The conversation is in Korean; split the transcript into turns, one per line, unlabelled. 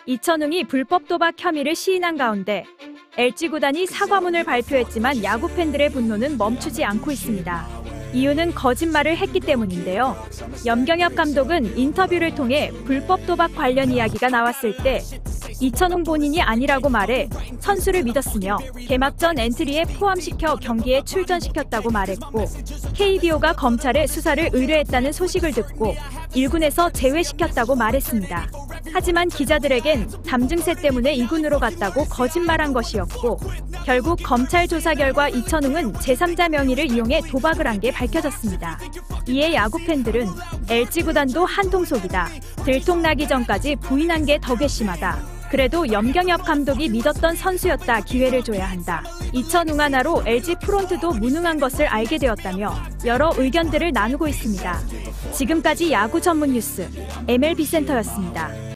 이천웅이 불법 도박 혐의를 시인한 가운데 LG 구단이 사과문을 발표했지만 야구 팬들의 분노는 멈추지 않고 있습니다. 이유는 거짓말을 했기 때문인데요. 염경엽 감독은 인터뷰를 통해 불법 도박 관련 이야기가 나왔을 때 이천웅 본인이 아니라고 말해 선수를 믿었으며 개막 전 엔트리에 포함시켜 경기에 출전시켰다고 말했고, KBO가 검찰에 수사를 의뢰했다는 소식을 듣고 1군에서 제외시켰다고 말했습니다. 하지만 기자들에겐 담증세 때문에 2군으로 갔다고 거짓말한 것이었고, 결국 검찰 조사 결과 이천웅은 제3자 명의를 이용해 도박을 한 게 밝혀졌습니다. 이에 야구 팬들은 LG 구단도 한통속이다, 들통나기 전까지 부인한 게 더 괘씸하다, 그래도 염경엽 감독이 믿었던 선수였다, 기회를 줘야 한다, 이천웅 하나로 LG 프론트도 무능한 것을 알게 되었다며 여러 의견들을 나누고 있습니다. 지금까지 야구 전문 뉴스 MLB 센터였습니다.